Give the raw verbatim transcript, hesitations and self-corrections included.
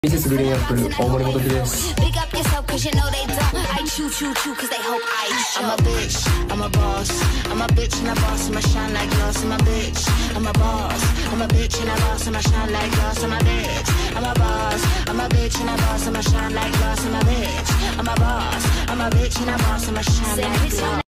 ミセスグリーンアップル大森元樹です。 Big up yourself cause you know they don't. I chew, chew, chew cause they hope I show. I'm a bitch, I'm a boss. I'm a bitch and a boss, I'ma shine like glass. I'm a bitch, I'm a boss. I'm a bitch and a boss, I'ma shine like glass. I'm a bitch, I'm a boss. I'm a bitch and a boss, I'ma shine like glass. I'm a bitch, I'm a boss. I'm a bitch and a boss, I'ma shine like glass.